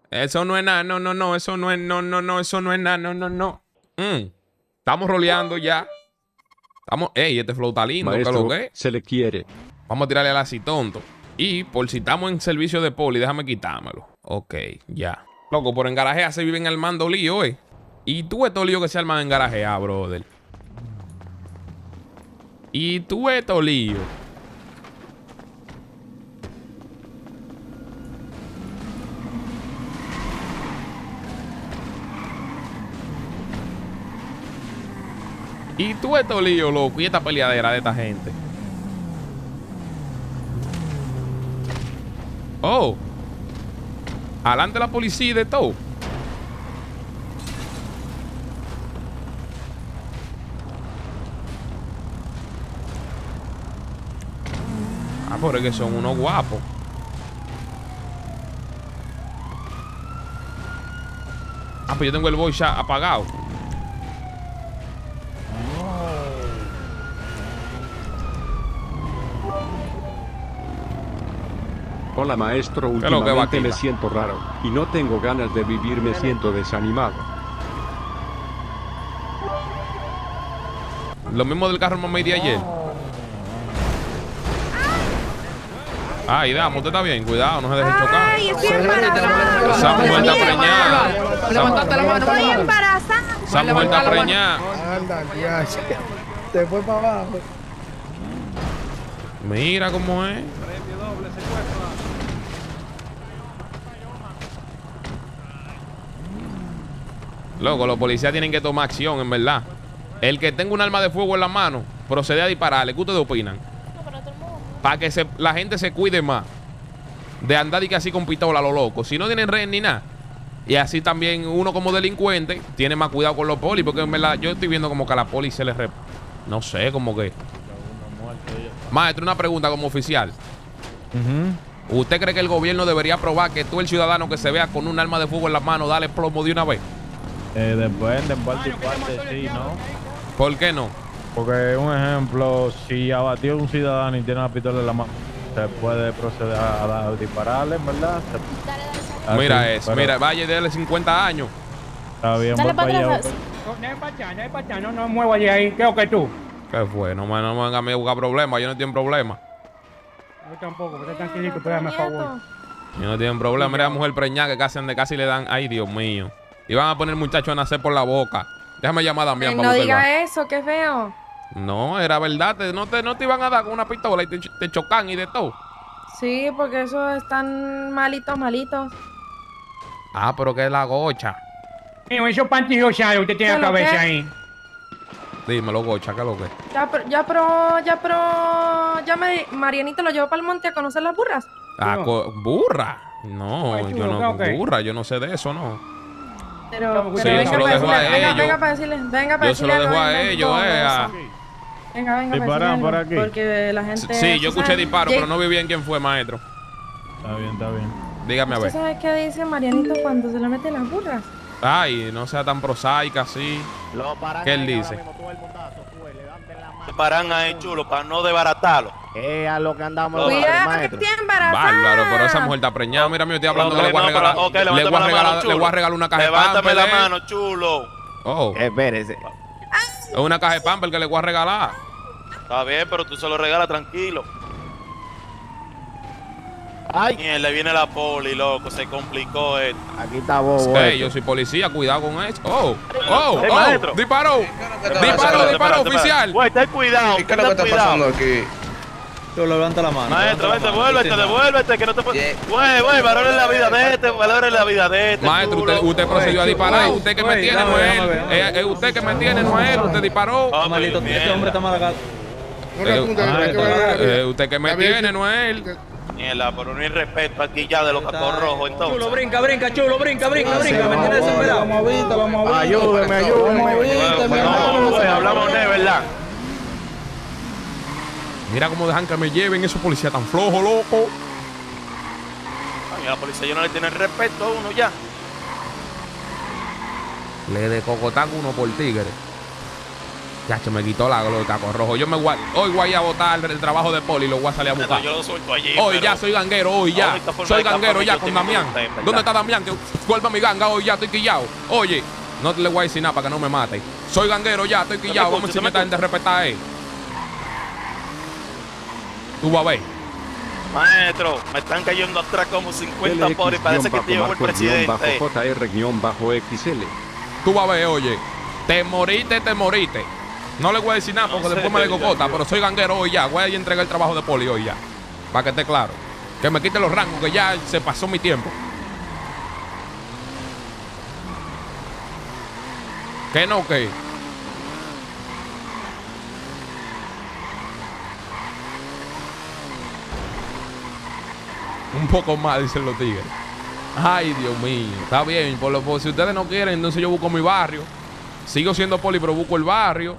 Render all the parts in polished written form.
Eso no es nada, no, no, no, eso no es, no, no, no, eso no es nada, no, no, no. Estamos roleando ya. Estamos, ey, este flow está lindo, ¿qué es lo que es? Se le quiere. Vamos a tirarle al así tonto. Y por si estamos en servicio de poli, déjame quitármelo. Ok, ya. Loco, por en garajea se viven armando lío, Y tú estos líos que se arman en garajea, brother. Y tú estos líos. Y tú estos líos, loco. Y esta peleadera de esta gente. Oh. Adelante la policía y de todo. Ah, pero es que son unos guapos. Ah, pues yo tengo el voice chat apagado. Hola maestro, ¿Qué es lo que va últimamente aquí? me siento raro y no tengo ganas de vivir, me siento desanimado. Lo mismo del carro mamá de ayer. Ay, damos, usted está bien, cuidado, no se deje chocar. Ay, estoy embarazada. Esa mujer está preñada. Levantate la mano. Estoy embarazada. Esa mujer está preñada. Anda, ya. Te fue para abajo. Mira cómo es. Loco, los policías tienen que tomar acción, en verdad. El que tenga un arma de fuego en la mano, procede a dispararle. ¿Qué ustedes opinan? Para que la gente se cuide más de andar y que así con pistola a lo loco. Si no tienen red ni nada. Y así también uno como delincuente tiene más cuidado con los polis. Porque en verdad yo estoy viendo como que a la poli se les... No sé, como que... Maestro, una pregunta como oficial. ¿Usted cree que el gobierno debería aprobar que tú, el ciudadano que se vea con un arma de fuego en la mano, dale plomo de una vez? Depende, en parte y parte, sí, ¿no? ¿Por qué no? Porque, un ejemplo, si abatió un ciudadano y tiene una pistola en la mano, se puede proceder a dispararle, en verdad. Mira eso, mira, vaya, dale 50 años. Está bien, Dale voy para para allá. atrás. No es para allá, no mueva de ahí. ¿Qué es lo que tú? ¿Qué fue? No me vengan a mí a buscar problemas, yo no tengo problema. Yo tampoco, pero tranquilito, pégame a favor. Yo no tienen problema. Mira la mujer preñada que casi le dan. Ay, Dios mío. Y van a poner muchachos a nacer por la boca. Déjame llamar a Damián para No buscar el diga eso, qué feo. No, era verdad. No te iban a dar con una pistola y te chocan y de todo. Sí, porque eso están malitos, malitos. Ah, pero que es la gocha. Mío, esos pantillos, ¿sabe? Usted tiene la ¿Qué lo cabeza qué? ahí. Dímelo, gocha, ¿qué es lo que? Marianito lo llevó para el monte a conocer las burras. Ah, burra. No, Ay, yo chulo, no. ¿qué? Burra, yo no sé de eso, no. Pero Sí, venga eso lo para dejo a decirle, ellos. venga para decirle, venga para Yo se lo decirle dejo a algo, ellos, todo a- eso. Venga, venga, Disparan para decirle por algo, aquí. porque la gente... Sí, yo escuché disparo, Jake, pero no vi bien quién fue, maestro. Está bien, está bien. Dígame a ¿Usted ver. sabe qué dice Marianito cuando se le meten las burras? Ay, no sea tan prosaica así. ¿Qué él dice? Se paran ahí, chulo, para no desbaratarlo. A lo que andamos Cuidado que maestro. esté embarazada. Bárbaro, pero esa mujer está preñada. Mira, yo estoy hablando Ok, que le voy a no, regalar. pero- ok, le voy a levántame la regalar, mano, le voy a chulo. regalar una caja de Levántame pamper. la mano, chulo. Oh, Espérese. es una caja de pamper que le voy a regalar. Está bien, pero tú se lo regalas tranquilo. Ay, Mierda, viene la poli, loco, se complicó esto. aquí está bobo. Ey, yo soy policía, cuidado con eso. Oh, maestro. disparó. Disparó, Espérate, oficial. Güey, ten cuidado, ¿Qué es lo que está pasando aquí? Yo levanta la mano. Maestro, vete, devuélvete, que no te puedes. Güey, valores la vida de este, valores la vida de este. Maestro, chulo. usted procedió a disparar. Usted que me tiene, no es déjame él. ver. Es usted que me tiene, no es él. Usted disparó. Ah, Malito, mierda. este hombre está mal acá. Usted que me tiene, no es él. Mierda, pero no hay respeto aquí ya de los cacos rojos, entonces. Chulo, brinca, chulo, brinca. Me tiene desesperado. Ayúdeme, ayúdeme. Güey, hablamos de verdad. Mira cómo dejan que me lleven esos policías tan flojos, loco. Ay, la policía ya no le tiene respeto a uno ya. Le de cocotaco uno por tigre. Chacho, me quitó la lo del caco rojo. Yo hoy voy a botar el trabajo de poli y lo voy a salir a buscar. Yo lo suelto allí. Hoy ya soy ganguero, hoy ya. Soy ganguero ya con Damián. ¿Dónde está Damián? Que vuelva mi ganga, hoy ya estoy quillado. Oye, no le voy a decir nada para que no me mate. Soy ganguero ya, estoy quillado. Vamos a enseñar a esta gente a respetar, Tú vas a ver. Maestro, me están cayendo atrás como 50 por y parece que te llevo el presidente. JR-XL. Tú vas a ver, oye. Te moriste. No le voy a decir nada porque después me de cocota, pero soy ganguero hoy ya. Voy a ir a entregar el trabajo de poli hoy ya. Para que esté claro. Que me quite los rangos, que ya se pasó mi tiempo. ¿Qué no qué? Un poco más, dicen los tigres. Ay, Dios mío. Está bien, por si ustedes no quieren, entonces yo busco mi barrio. Sigo siendo poli, pero busco el barrio.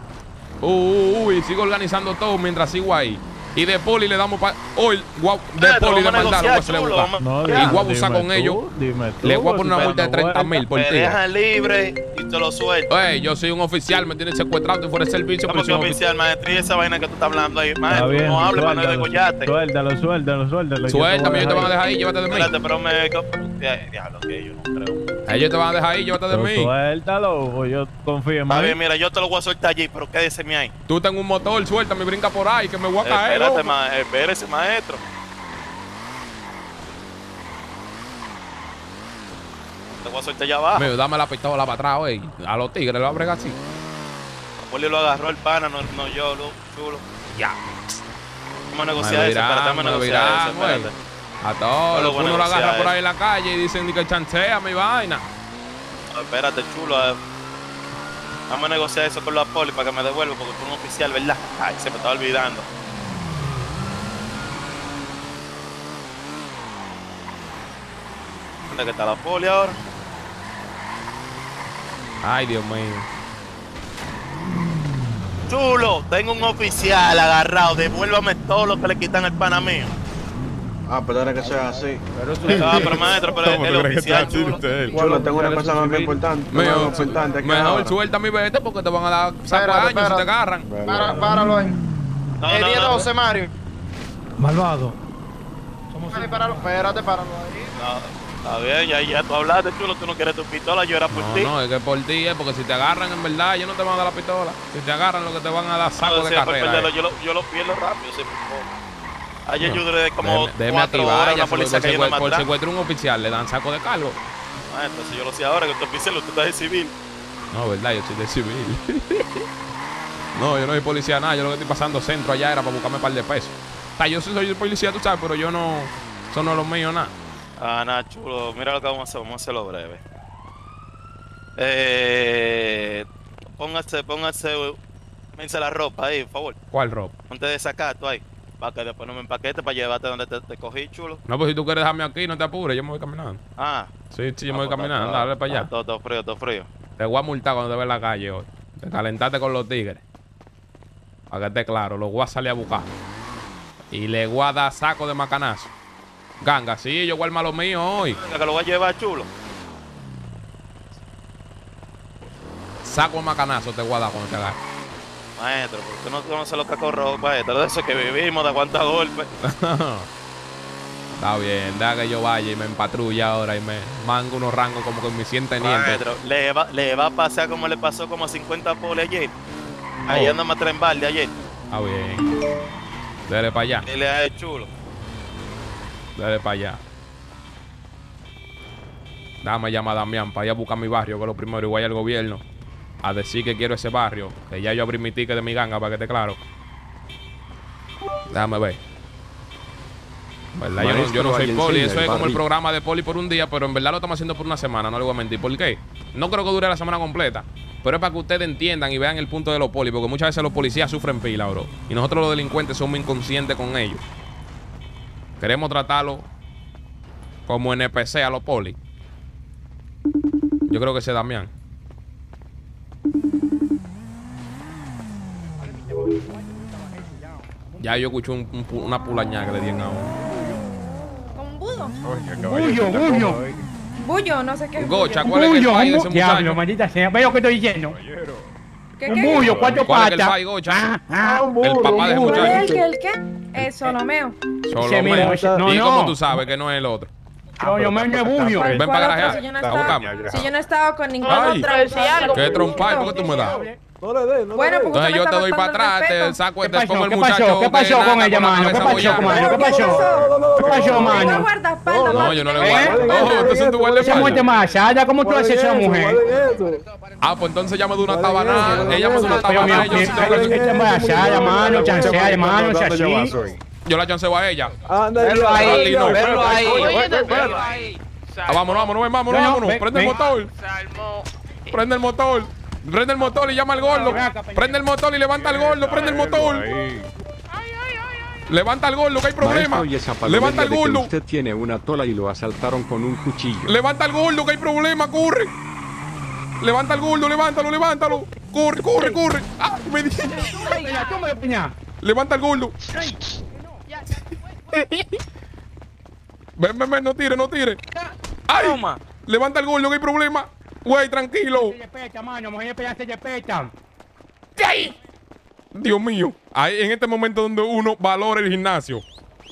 Y sigo organizando todo mientras sigo ahí. Y de poli le damos hoy de poli de maldad lo voy a hacer buscar. Y voy a abusar con ellos. Le voy a poner una multa de 30,000 por ti. Me dejan libre y te lo suelto. Yo soy un oficial, me tienen secuestrado y fuera de servicio. ¿Cómo que oficial, maestro? Y esa vaina que tú estás hablando ahí, maestro, no hable para no degollarte. Suéltalo. Suéltame, ellos te van a dejar ahí, llévate de mí. Espérate, pero diablo, que yo no creo. Ellos te van a dejar ahí, llévate de mí. Suéltalo, yo confío en mí. Está bien, mira, yo te lo voy a soltar allí, pero quédeseme ahí. Tú tengo un motor, suéltame, brinca por ahí, que me voy a caer. Espérese, maestro. Te voy a soltar allá abajo. Mío, dame la pistola para atrás, güey. A los tigres lo va a bregar así. Poli lo agarró el pana, no yo, chulo. Ya. Vamos a negociar eso, espérate, vamos a negociar eso, espérate. A todos, uno lo agarra por ahí en la calle y dicen que chancea mi vaina. No, espérate, chulo. Vamos a negociar eso con los poli para que me devuelva, porque tú eres un oficial, ¿verdad? Ay, se me estaba olvidando. ¿Dónde que está la poli ahora? Ay, Dios mío. Chulo, tengo un oficial agarrado. Devuélvame todo lo que le quitan al pana mío. Perdona que sea así. Pero maestro, pero el oficial, chulo. Chulo, tengo una cosa más importante. Mejor suelta mi vete porque te van a dar saco de años si te agarran. Páralo ahí. No, 12, Mario. Malvado. Espérate, páralo ahí. Está bien, ya tú hablaste, chulo. Tú no quieres tu pistola, yo era por ti. No, es que por ti porque si te agarran en verdad, ellos no te van a dar la pistola. Si te agarran, lo que te van a dar saco de carrera. Yo lo pierdo rápido, sí, por favor. Ayer yo duré como 4 horas una policía que por secuestro un oficial, le dan saco de cargo. Entonces yo lo sé ahora que usted oficial, usted está de civil. No, verdad, yo soy de civil. No, yo no soy policía nada, yo lo que estoy pasando centro allá era para buscarme un par de pesos. Yo sí soy policía, tú sabes, pero yo no, eso no es lo mío, nada. Nada, chulo, mira lo que vamos a hacerlo breve. Póngase la ropa ahí, por favor. ¿Cuál ropa? Ponte de sacato ahí. Para que después no me empaquete para llevarte donde te cogí, chulo. No, pues si tú quieres dejarme aquí, no te apures, yo me voy caminando. Sí, yo me voy caminando, dale para allá. Todo frío. Te voy a multar cuando te veas en la calle hoy. Te calentaste con los tigres. Para que esté claro, los voy a salir a buscar. Y le voy a dar saco de macanazo. Ganga, sí, yo voy a armar lo mío hoy. Venga, que lo voy a llevar, chulo. Saco de macanazo te voy a dar cuando te agarre. Maestro, ¿por qué no conoce los cacos rojos, maestro? De eso que vivimos, de aguantar golpes. Está bien, deja que yo vaya y me empatrulle ahora y me mango unos rangos como que me siente teniente. Maestro, le va a pasar como le pasó como a 50 poles ayer. Ahí andamos a tren balde ayer. Está bien. Dale para allá. Dile a él, chulo. Dale para allá. Dame llamar a Damián para ir a buscar mi barrio, que es lo primero, y voy al gobierno a decir que quiero ese barrio, que ya yo abrí mi ticket de mi ganga, para que esté claro. Déjame ver. ¿Verdad? Yo no soy poli, eso es como el programa de poli por un día, pero en verdad lo estamos haciendo por una semana, no le voy a mentir. ¿Por qué? No creo que dure la semana completa, pero es para que ustedes entiendan y vean el punto de los poli, porque muchas veces los policías sufren pila, bro. Y nosotros los delincuentes somos inconscientes con ellos. Queremos tratarlo como NPC a los poli. Yo creo que ese es Damián. Ya yo escuché una pulañada que le dieron a uno. ¿Un budo? Bullo. Bullo, no sé qué es. Gocha, ¿cuál es el país de ese Diablo, muchacho? maldita sea. Veo que estoy lleno. ¿Qué? Un bullo, cuatro ¿Cuál es el patas. fight, Gocha? Un burro, El papá de un burro. ¿Cuál es muchacho. el qué? Solomeo. Solomeo. No, ¿Y no. cómo tú sabes que no es el otro? No, yo me es bullo. Ven ¿Cuál para otro? garajear. Si yo no he La estado- buscamos. Si yo no he estado con ningún Ay, otro. ¿qué trompar? ¿Por qué tú me das? Bueno, porque Entonces usted yo me te doy está para faltando atrás, el te respeto. saco, ¿Qué te pongo el pasó? muchacho. ¿Qué pasó que con nada, ella, la mano? ¿Qué cabeza pasó, bollada. mano? ¿Qué pasó? ¿Qué pasó, No mano? guardaespaldas, No, yo no le mami. guardo. Oh, entonces tú guardas Se muerte espalda. más allá. ¿Cómo tú haces esa mujer? Ah, pues entonces ella me da una tabanada. Ella me da una Pero tabanada. mi este más allá, mano. Chancea, mano. Chachi. Yo la chanceo a ella. Verlo ahí, no. verlo ahí. Vámonos, vámonos. Prende el motor. Prende el motor. Prende el motor y llama al gordo. Prende el motor y levanta al gordo. Prende el motor. Levanta al gordo, que hay problema. Maestro, y esa Levanta al palomería de que gordo. usted tiene una tola y lo asaltaron con un cuchillo. Levanta al gordo, que hay problema. Corre. Levanta al gordo, levántalo. Corre. Ah, me dije. Levanta al gordo. Ven, no tire. ¡Ay! Levanta el gordo, que hay problema. Güey, tranquilo. ¿Qué? Dios mío. Ahí, en este momento donde uno valora el gimnasio.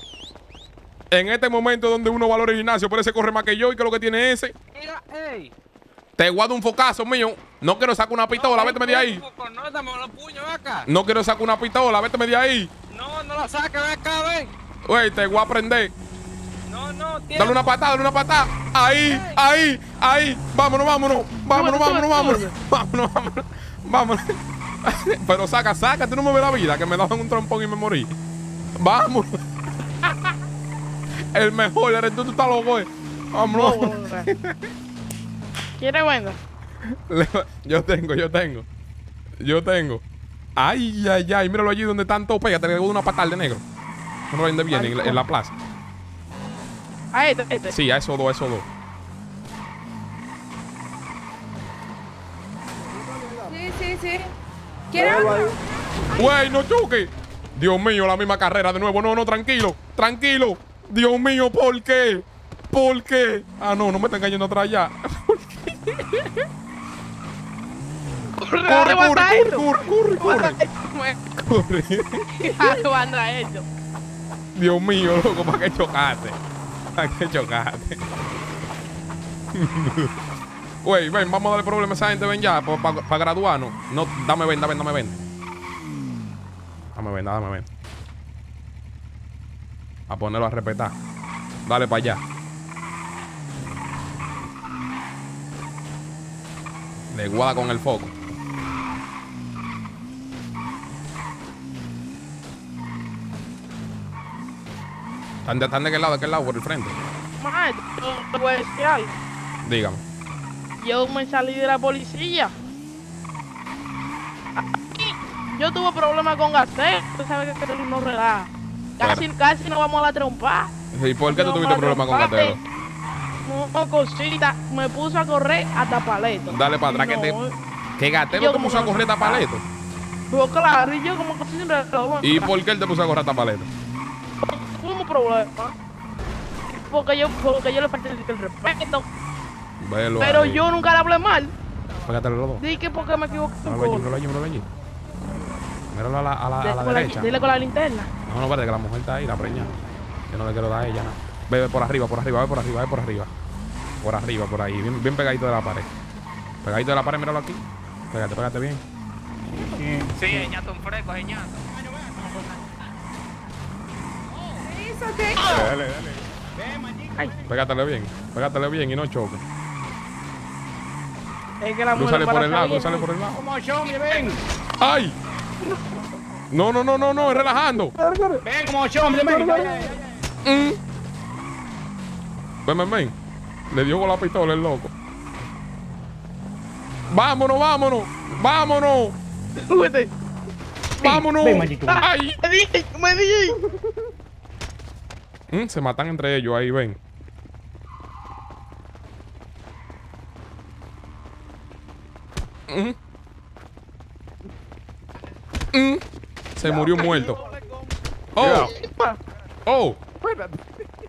Pero ese corre más que yo y que lo que tiene ese. Te guardo un focazo mío. No quiero sacar una pistola, véteme de ahí. No quiero sacar una pistola, véteme de ahí. No la saques, ven acá, ven. Güey, te voy a prender. No, Dale una patada. Ahí. Vámonos. Pero saca, tú no me ves la vida, que me daban un trompón y me morí. Vamos. El mejor eres tú estás loco. Vámonos. ¿Quieres bueno? Yo tengo. Ay, míralo allí donde están todos. Pégate, le doy una patada de negro. No lo vende bien en la plaza. A este. Sí, a esos dos. Sí. ¿Quieres algo? Güey, no choque. Dios mío, la misma carrera de nuevo. No, tranquilo. Dios mío, ¿por qué? Ah, no me están cayendo atrás ya. Corre. Dios mío, loco, ¿para qué chocaste? Güey, ven, vamos a darle problema a esa gente, ven ya, para graduarnos. No, dame ven. Dame ven. A ponerlo a respetar. Dale para allá. Le guarda con el foco. ¿Están de qué lado? Por el frente. Maestro, te voy a decir algo. Dígame. Yo me salí de la policía. Aquí, yo tuve problemas con Gastel. Tú sabes que no relaja. Casi no vamos a la trompa. ¿Y por qué tú tuviste problemas con Gatero? Una cosita, me puso a correr hasta Paleto. Dale para atrás que Gatero te puso a correr hasta Paleto. Pues claro, y yo como que sin reloj. ¿Y por qué él te puso a correr hasta Paleto? Tuvimos problemas. Porque yo le falté el respeto. Velo pero ahí. yo nunca le hablé mal. Pégate los dos. Dije porque me equivoqué. Míralo allí. Míralo a la derecha. Dile con la linterna. No, espérate, que la mujer está ahí, la preña. Yo no le quiero dar a ella nada. Ve por arriba, por ahí. Bien pegadito de la pared. Míralo aquí. Pégate bien. Sí, ñato un fresco, ñato. Dale. Pégatele bien y no choque. Es que la mujer Cruzale por para el lado, salir, cruzale por el lado. Como yo, ven. ¡Ay! No, es relajando. Ven, como yo, hombre, ven. Ven. Le dio con la pistola el loco. Vámonos. Súbete. Vámonos. Ven, maldito. ¡Ay! Me di. Se matan entre ellos ahí, ven. Se murió muerto. Oh.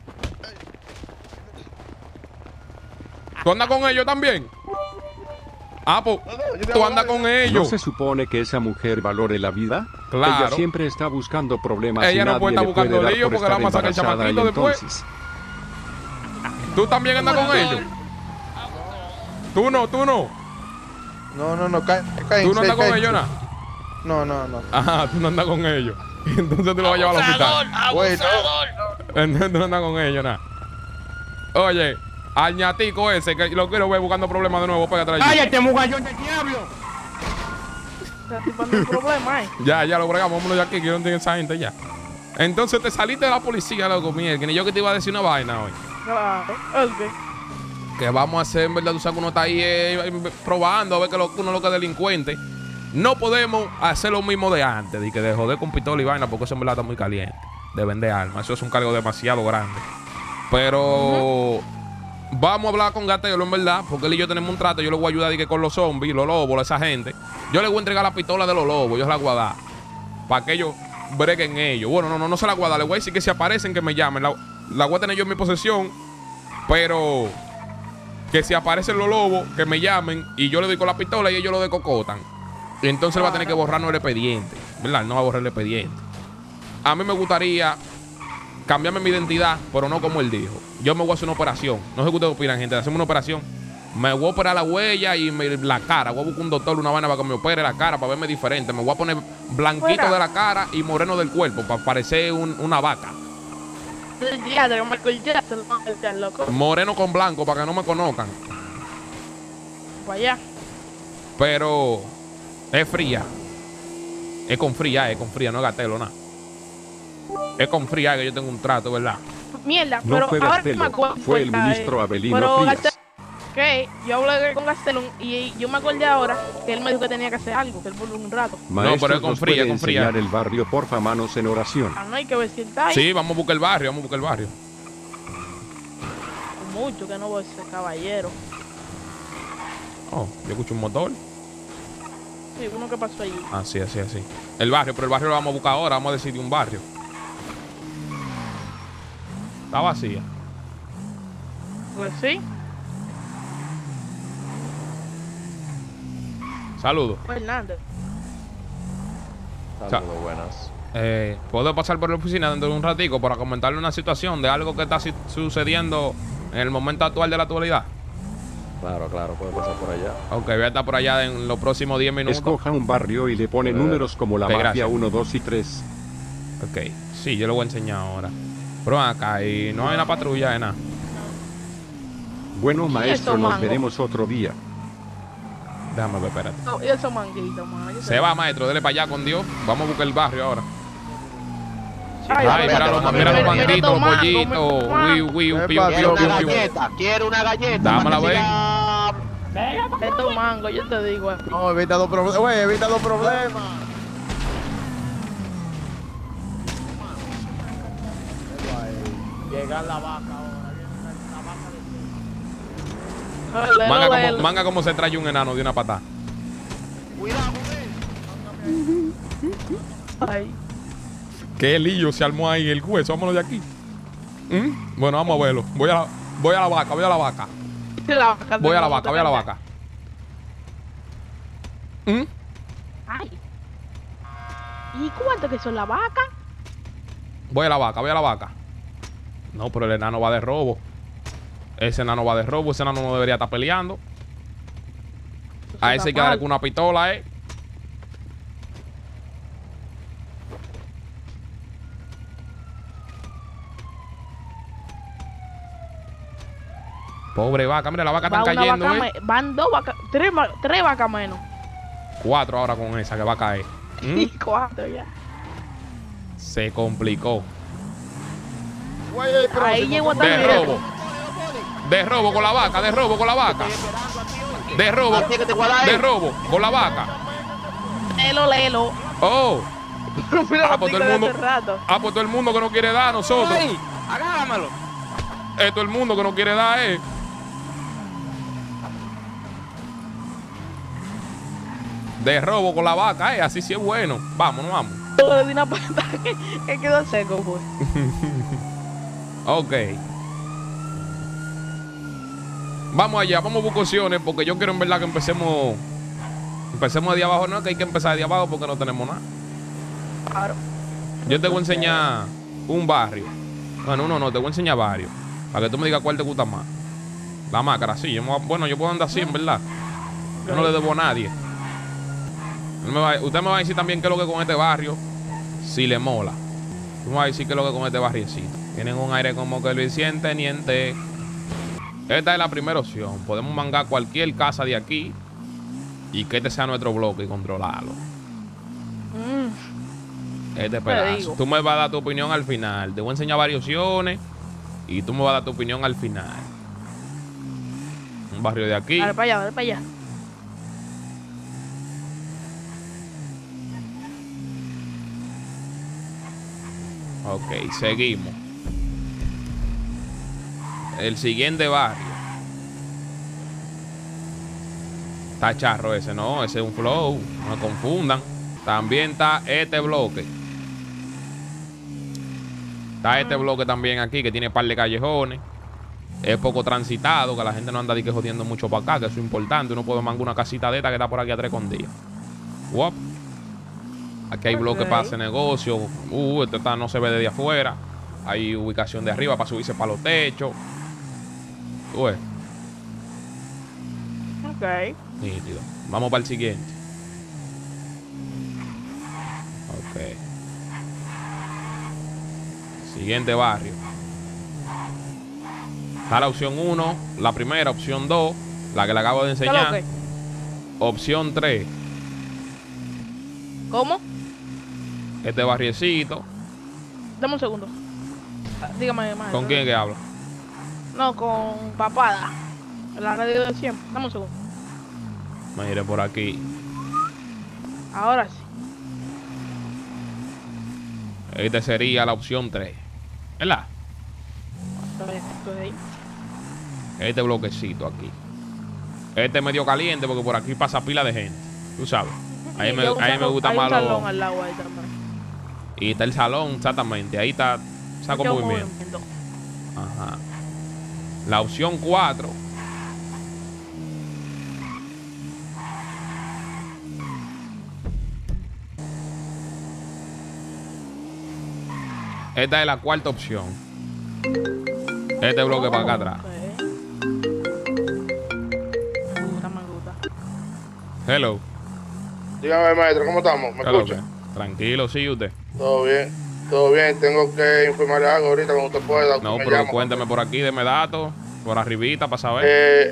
¿Tú andas con ellos también? Ah, pues tú andas con ¿No ellos. se supone que esa mujer valore la vida? Claro. Ella siempre está buscando problemas Ella y no nadie puede estar le puede buscando dar lío por porque la estar vamos a sacar el embarazada, y chamaquito después. entonces, ¿Tú también andas con ellos? Tú no. No, cae. ¿Tú no andas con ellos, nada? No. Ajá, tú no andas con ellos. Entonces tú lo vas a llevar al hospital. Entonces tú no andas con ellos, nada. Oye, al ñatico ese que lo quiero ver buscando problemas de nuevo, pégate allí. ¡Cállate, mugallón del diablo! Está tipando un problema, Ya lo bregamos, vámonos de aquí, que no tiene esa gente ya. Entonces te saliste de la policía, loco, mierda, que ni yo que te iba a decir una vaina hoy. Claro, ¿Qué vamos a hacer, en verdad? Tú sabes que uno está ahí probando a ver que uno lo que es delincuente. No podemos hacer lo mismo de antes, de que de joder con pistola y vaina, porque eso en verdad está muy caliente. De vender armas, eso es un cargo demasiado grande. Pero vamos a hablar con Gatelo, en verdad, porque él y yo tenemos un trato. Yo le voy a ayudar con los zombies, los lobos, esa gente. Yo le voy a entregar la pistola de los lobos, yo se la voy a dar, para que ellos breguen ellos. Bueno, no se la voy a dar, le voy a decir que si aparecen que me llamen. La voy a tener yo en mi posesión, pero que si aparecen los lobos, que me llamen y yo le doy con la pistola y ellos lo decocotan. Y entonces él va a tener que borrarnos el expediente, ¿verdad? No va a borrar el expediente. A mí me gustaría cambiarme mi identidad, pero no como él dijo. Yo me voy a hacer una operación. No sé qué ustedes opinan, gente. Hacemos una operación. Me voy a operar la huella y la cara. Voy a buscar un doctor, una vaina para que me opere la cara, para verme diferente. Me voy a poner blanquito de la cara y moreno del cuerpo, para parecer una vaca. Moreno con blanco, para que no me conozcan. Para allá. Pero es fría. Es con fría, no es Gatelo, nada. Es con fría que yo tengo un trato, ¿verdad? Mierda, no pero fue ahora Gatelo, me acuerdo, fue el ministro Abelino pero Frías. que yo hablé con Gastelum y yo me acordé ahora que él me dijo que tenía que hacer algo, que él por un rato. Maestros, pero es con ¿nos fría, puede con fría. enseñar el barrio, porfa, manos en oración? Ah, no hay que ver si él está ahí. Sí, vamos a buscar el barrio, Mucho que no veo ese caballero. Oh, yo escucho un motor. Sí, uno que pasó allí. Así. El barrio, pero el barrio lo vamos a buscar ahora. Vamos a decidir un barrio. Está vacía. Pues sí. Saludos. Fernández. Saludos, buenas. ¿Puedo pasar por la oficina dentro de un ratico para comentarle una situación de algo que está sucediendo en el momento actual de la actualidad? Claro, puede pasar por allá. Ok, voy a estar por allá en los próximos 10 minutos. Escoja un barrio y le pone números como la mafia gracias. 1, 2 y 3. Ok, sí, yo lo voy a enseñar ahora. Pero acá, y no hay una patrulla de nada. Bueno, maestro, nos mango? veremos otro día. Déjame ver, espérate. No, y esos manguitos, mano. Se va, maestro, dele para allá con Dios. Vamos a buscar el barrio ahora. Ay, mira los manguitos, los pollitos. Quiero una galleta. Dámela a ver. Estos mangos, yo te digo. No, evita dos problemas. Llega la vaca ahora. Manga como se trae un enano de una patada. Ay. Qué lío se armó ahí el hueso. Vámonos de aquí. Bueno, vamos a verlo. Voy a la vaca. Voy a la vaca. Ay. ¿Y cuánto que son las vacas? Voy a la vaca. No, pero el enano va de robo. Ese enano no debería estar peleando. A ese hay que darle con una pistola, Pobre vaca, mira, la vaca está cayendo, Van dos vacas, tres vacas menos. 4 ahora con esa que va a caer. Y 4 ya. Se complicó. Ahí llegó De robo con la vaca. De robo con la vaca. Lelo. Oh. Pues todo el mundo que no quiere dar a nosotros. Agárramelo. Todo el mundo que no quiere dar, De robo con la vaca, así sí es bueno. Vamos. Todo de una pata que quedó seco, pues. Ok. Vamos allá, vamos a buscar opciones, porque yo quiero en verdad que empecemos de abajo. No, que hay que empezar de abajo porque no tenemos nada. Claro. Yo te voy a enseñar un barrio. Bueno, no, te voy a enseñar varios. Para que tú me digas cuál te gusta más. La máscara, sí. Bueno, yo puedo andar así, en verdad. Yo no le debo a nadie. Usted me va a decir también qué es lo que con este barrio, si le mola. Tú me vas a decir qué es lo que con este barriecito. Tienen un aire como que Luis Teniente. Esta es la primera opción. Podemos mangar cualquier casa de aquí y que este sea nuestro bloque y controlarlo. Este pedazo. Tú me vas a dar tu opinión al final. Te voy a enseñar varias opciones y tú me vas a dar tu opinión al final. Un barrio de aquí. Dale para allá, dale para allá. Ok, seguimos. El siguiente barrio. Está charro ese, no, ese es un flow. No me confundan. También está este bloque. Está este bloque también aquí que tiene un par de callejones. Es poco transitado, que la gente no anda de que jodiendo mucho para acá, que eso es importante. Uno puede mangar una casita de esta que está por aquí a 3 escondidas. Wop. Aquí hay bloques para hacer negocio. Este no se ve desde afuera. Hay ubicación de arriba para subirse para los techos. Ok. Nítido. Vamos para el siguiente. Ok. Siguiente barrio. Está la opción 1, la primera, opción 2, la que le acabo de enseñar. Opción 3. ¿Cómo? Este barriecito. Dame un segundo. Dígame, maestro. ¿Con quién que habla? No, con Papada. En la radio de siempre. Dame un segundo. Mire por aquí. Ahora sí. Este sería la opción 3. ¿Verdad? Este bloquecito aquí. Este es medio caliente porque por aquí pasa pila de gente. Tú sabes. Ahí me gusta más. Hay un salón al lado ahí también. Y está el salón, exactamente. Ahí está. Saco movimiento. Ajá. La opción 4. Esta es la cuarta opción. Este bloque para acá atrás. Me gusta. Hello. Dígame, maestro, ¿cómo estamos? ¿Me escucha? Tranquilo, sí, usted. Todo bien, todo bien. Tengo que informarle algo ahorita cuando usted pueda. No, pero cuénteme por aquí, deme datos, por arribita para saber.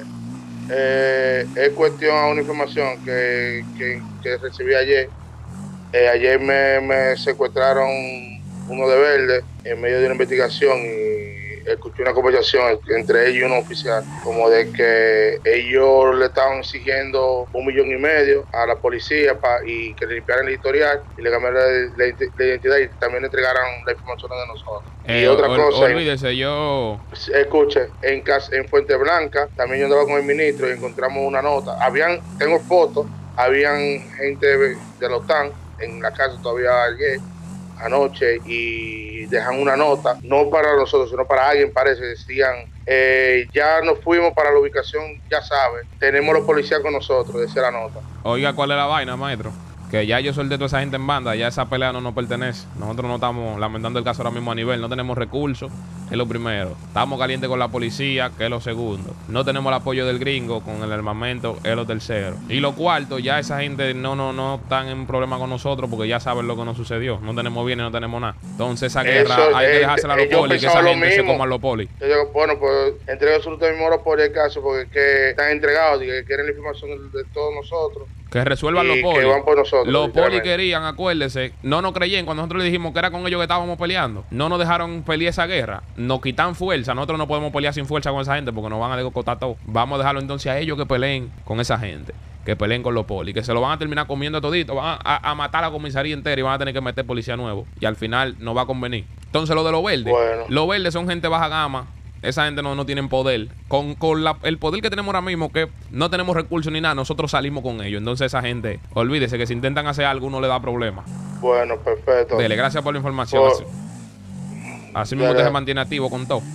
Es cuestión a una información que recibí ayer. Ayer me secuestraron uno de verde en medio de una investigación y escuché una conversación entre ellos y un oficial como de que ellos le estaban exigiendo $1,5 million a la policía y que le limpiaran el historial y le cambiaran la identidad y también le entregaran la información de nosotros. Y otra cosa, olvídese, escuche, en Fuente Blanca también yo andaba con el ministro y encontramos una nota. Tengo fotos, habían gente de la OTAN en la casa todavía ayer anoche y dejan una nota, no para nosotros, sino para alguien, parece, decían, ya nos fuimos para la ubicación, ya saben, tenemos los policías con nosotros, decía la nota. Oiga, ¿cuál es la vaina, maestro? Que ya yo solté toda esa gente en banda, ya esa pelea no nos pertenece. Nosotros no estamos lamentando el caso ahora mismo a nivel, no tenemos recursos, es lo primero. Estamos calientes con la policía, que es lo segundo. No tenemos el apoyo del gringo con el armamento, es lo tercero. Y lo cuarto, ya esa gente no están en problema con nosotros porque ya saben lo que nos sucedió. No tenemos bienes, no tenemos nada. Entonces esa guerra hay que dejársela a los polis, que esa gente se coma a los polis. Yo digo, bueno, pues entrego usted mismo a los polis el caso porque es que están entregados y que quieren la información de todos nosotros. Que resuelvan los polis. Que van por nosotros, los polis querían, acuérdense, no nos creían cuando nosotros le dijimos que era con ellos que estábamos peleando. No nos dejaron pelear esa guerra. Nos quitan fuerza. Nosotros no podemos pelear sin fuerza con esa gente porque nos van a decotar todo. Vamos a dejarlo entonces a ellos que peleen con esa gente. Que peleen con los polis. Que se lo van a terminar comiendo todito. Van a matar a la comisaría entera y van a tener que meter policía nuevo. Y al final no va a convenir. Entonces lo de los verdes. Bueno. Los verdes son gente baja gama. Esa gente no tienen poder. Con el poder que tenemos ahora mismo, que no tenemos recursos ni nada, nosotros salimos con ellos. Entonces esa gente, olvídese que si intentan hacer algo, uno le da problemas. Bueno, perfecto. Dele, gracias por la información. Así mismo usted se mantiene activo con todo.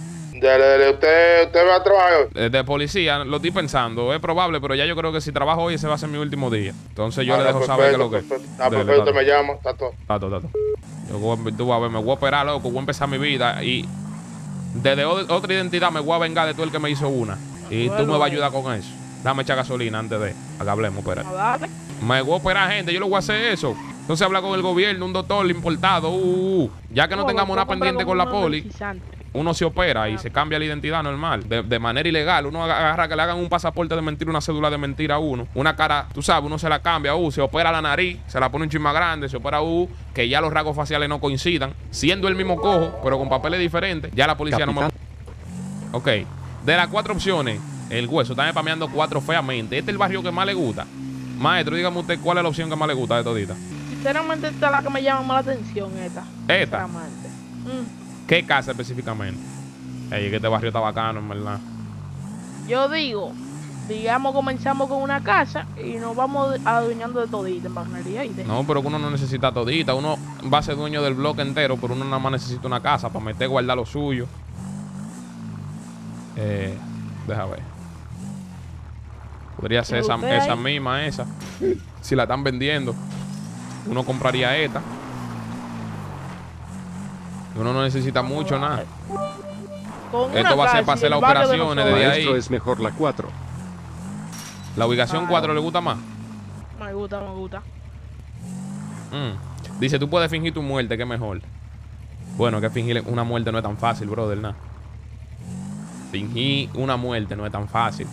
¿Usted va a trabajar hoy? De policía, lo estoy pensando. Es probable, pero ya yo creo que si trabajo hoy, ese va a ser mi último día. Entonces yo le dejo saber que lo que es. Perfecto, usted me llama, está todo. Tato. Tú vas a ver, me voy a operar, loco. Voy a empezar mi vida. Y desde otra identidad me voy a vengar de tú el que me hizo una. Y tú me vas a ayudar con eso. Dame echar gasolina antes de que hablemos, espera. Me voy a operar, gente. Yo le voy a hacer eso. Entonces habla con el gobierno, un doctor importado. Ya que no tengamos una pendiente con la poli, uno se opera y se cambia la identidad normal, de manera ilegal. Uno agarra que le hagan un pasaporte de mentira, una cédula de mentira a uno. Una cara, tú sabes, uno se la cambia, se opera la nariz, se la pone un chin más grande, se opera que ya los rasgos faciales no coincidan. Siendo el mismo cojo, pero con papeles diferentes, ya la policía no me... Ok, de las 4 opciones, el hueso está spameando 4 feamente. Este es el barrio que más le gusta. Maestro, dígame usted cuál es la opción que más le gusta de todita. Sinceramente, esta es la que me llama más la atención, esta. ¿Esta? ¿Qué casa específicamente? Ey, que este barrio está bacano, en verdad. Yo digo, digamos, comenzamos con una casa y nos vamos adueñando de todita en Barnería. No, pero que uno no necesita todita. Uno va a ser dueño del bloque entero, pero uno nada más necesita una casa para meter, guardar lo suyo. Deja ver. Podría ser esa misma, esa. Si la están vendiendo, uno compraría esta. Uno no necesita mucho, nada. Esto va a ser para hacer las operaciones desde ahí. Esto es mejor la 4. ¿La ubicación 4 le gusta más? Me gusta. Dice, tú puedes fingir tu muerte, que es mejor. Bueno, que fingir una muerte no es tan fácil, brother, nada. Fingir una muerte no es tan fácil.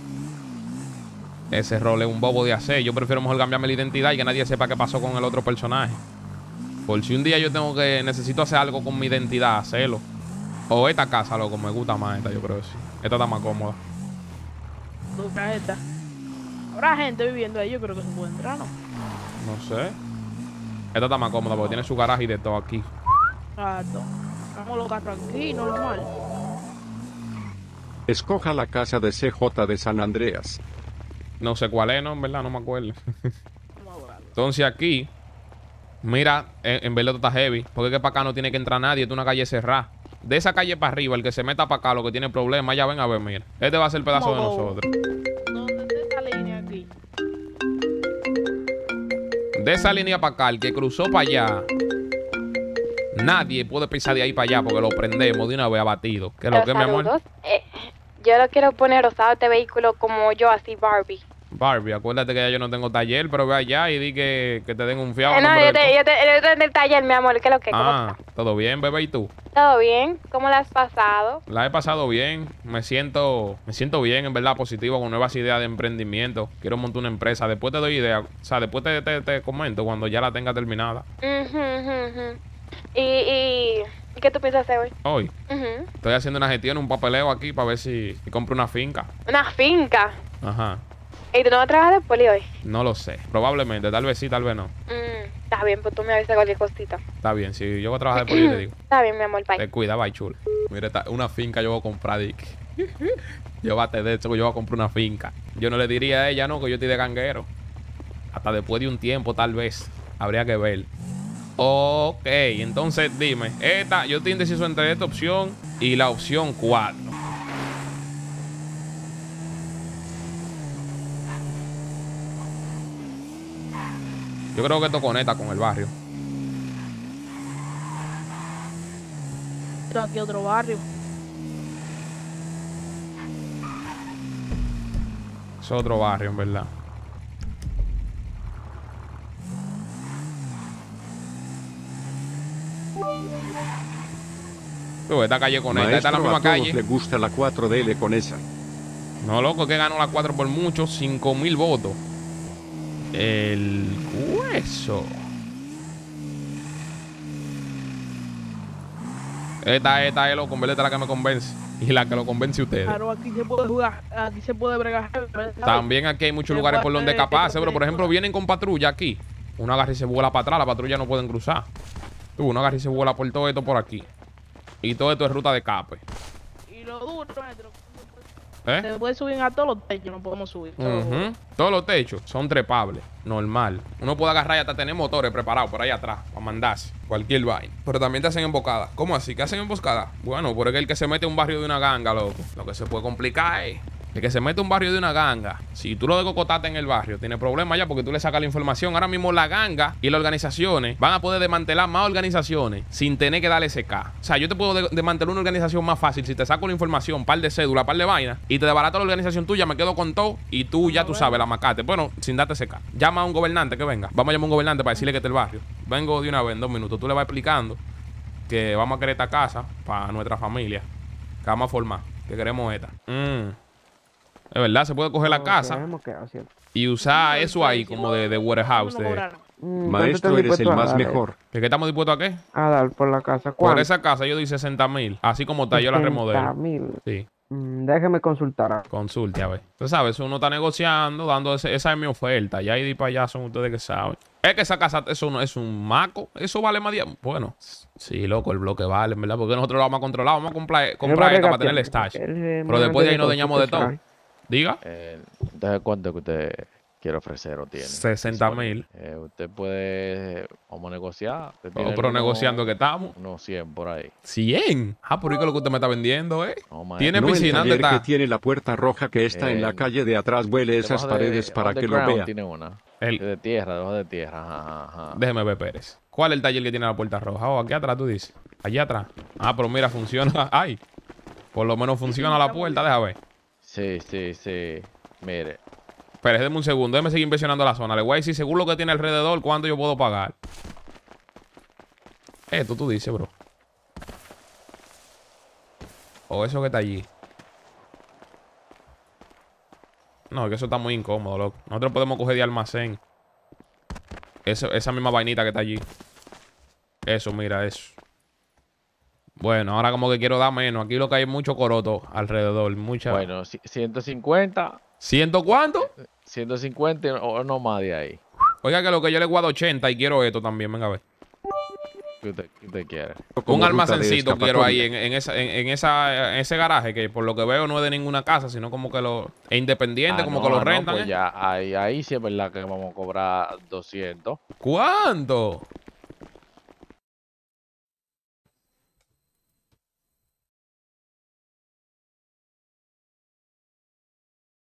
Ese rol es un bobo de hacer. Yo prefiero mejor cambiarme la identidad y que nadie sepa qué pasó con el otro personaje. Por si un día yo necesito hacer algo con mi identidad, hacerlo. O esta casa, loco, me gusta más esta, yo creo que sí. Esta está más cómoda. Busca esta. Habrá gente viviendo ahí, yo creo que se puede entrar, ¿no? No sé. Esta está más cómoda porque tiene su garaje y de todo aquí. Exacto. Vamos los carros aquí, normal. Escoja la casa de CJ de San Andreas. No sé cuál es, ¿no? En verdad, no me acuerdo. Entonces aquí, mira, en verdad está heavy. Porque es que para acá no tiene que entrar nadie. Esto es una calle cerrada. De esa calle para arriba, el que se meta para acá, lo que tiene problemas, ya ven a ver, mira. Este va a ser el pedazo de nosotros. ¿Dónde está esa línea aquí? De esa línea para acá, el que cruzó para allá, nadie puede pisar de ahí para allá porque lo prendemos de una vez abatido. ¿Qué es lo que, mi amor? Yo lo quiero poner rosado este vehículo como yo, así Barbie. Barbie, acuérdate que ya yo no tengo taller, pero ve allá y di que te den un fiado. No, yo te en el taller, mi amor, ¿qué es lo que? ¿Todo bien, bebé? ¿Y tú? Todo bien, ¿cómo la has pasado? La he pasado bien, me siento bien, en verdad, positivo, con nuevas ideas de emprendimiento. Quiero montar una empresa, después te doy idea, o sea, después te comento cuando ya la tenga terminada. ¿Y qué tú piensas hacer hoy? Hoy estoy haciendo una gestión, un papeleo aquí para ver si compro una finca. ¿Una finca? Ajá. ¿Y tú no vas a trabajar de poli hoy? No lo sé, probablemente, tal vez sí, tal vez no. Está bien, pues tú me avisas cualquier cosita. Está bien, si yo voy a trabajar de poli, te digo. Está bien, mi amor, bye. Te cuida, bye, chula. Mira, una finca yo voy a comprar, Dick. Llévate de eso, yo voy a comprar una finca. Yo no le diría a ella, no, que yo estoy de ganguero. Hasta después de un tiempo, tal vez. Habría que ver. Ok, entonces dime, yo estoy indeciso entre esta opción y la opción 4. Yo creo que esto conecta con el barrio. Esto aquí otro barrio. Es otro barrio, en verdad. Esta calle conecta, esta es la misma calle. Le gusta la 4DL con esa. No, loco, que ganó la 4 por mucho, 5,000 votos. El hueso. Esta es, loco, en verdad, esta es la que me convence. Y la que lo convence a ustedes. Claro, aquí se puede jugar, aquí se puede bregar. También aquí hay muchos lugares por donde escaparse, pero por ejemplo, vienen con patrulla aquí. Uno agarra y se vuela para atrás, la patrulla no pueden cruzar. Uno agarra y se vuela por todo esto por aquí. Y todo esto es ruta de escape. Y lo duro, maestro. Se puede subir a todos los techos, no podemos subir. Todos los techos son trepables, normal. Uno puede agarrar y hasta tener motores preparados por ahí atrás para mandarse cualquier vaina. Pero también te hacen emboscadas. ¿Cómo así? ¿Qué hacen emboscadas? Bueno, porque el que se mete a un barrio de una ganga, loco. Lo que se puede complicar es el que se mete a un barrio de una ganga. Si tú lo decocotaste en el barrio, tiene problemas ya porque tú le sacas la información. Ahora mismo la ganga y las organizaciones van a poder desmantelar más organizaciones sin tener que darle SK. O sea, yo te puedo desmantelar una organización más fácil si te saco la información, par de cédula, par de vaina, y te desbarato la organización tuya, me quedo con todo y tú ya tú sabes, la macate. Bueno, sin darte SK. Llama a un gobernante que venga. Vamos a llamar a un gobernante para decirle que está el barrio. Vengo de una vez en 2 minutos. Tú le vas explicando que vamos a querer esta casa para nuestra familia. Que vamos a formar. Que queremos esta. Es verdad, se puede coger la casa y usar eso ahí como de warehouse. Maestro, eres el más mejor. ¿Qué estamos dispuestos a qué? A dar por la casa. Por esa casa yo doy 60,000. Así como está, yo la remodelo. 60,000. Sí. Déjeme consultar. Consulte, a ver. Usted sabe, eso uno está negociando, dando esa es mi oferta. Ya ahí para allá son ustedes que saben. Es que esa casa, eso no es un maco. Eso vale más. Bueno, sí, loco, el bloque vale, ¿verdad? Porque nosotros lo vamos a controlar. Vamos a comprar esta para tener el stash. Pero después de ahí nos dañamos de todo. Diga. Entonces, ¿cuánto que usted quiere ofrecer o tiene? 60,000. Usted puede, vamos a negociar. Pero negociando que estamos. Unos 100 por ahí. 100. Pero ¿y qué es lo que usted me está vendiendo, No, tiene piscina, ¿dónde está? Que tiene la puerta roja que está en la calle de atrás, huele esas paredes para que lo vea. Tiene una. De tierra, debajo de tierra. Ajá. Déjeme ver, Pérez. ¿Cuál es el taller que tiene la puerta roja? Aquí atrás, tú dices. Allá atrás. Pero mira, funciona. Ay. Por lo menos funciona la puerta, déjame ver. Sí. Mire. Pero déjeme un segundo, déjeme seguir inspeccionando la zona. Le voy a decir, según lo que tiene alrededor, cuánto yo puedo pagar. Esto tú dices, bro. O eso que está allí. No, que eso está muy incómodo, loco. Nosotros podemos coger de almacén esa misma vainita que está allí. Eso, mira, eso. Bueno, ahora como que quiero dar menos. Aquí lo que hay es mucho coroto alrededor. Bueno, 150. ¿100 cuánto? 150 o no más de ahí. Oiga, que lo que yo le guardo 80 y quiero esto también. Venga a ver. ¿Qué usted quiere? Un almacencito quiero ahí en ese garaje que por lo que veo no es de ninguna casa, sino como que es independiente, como que lo rentan. Pues ya ahí sí es verdad que vamos a cobrar 200. ¿Cuánto?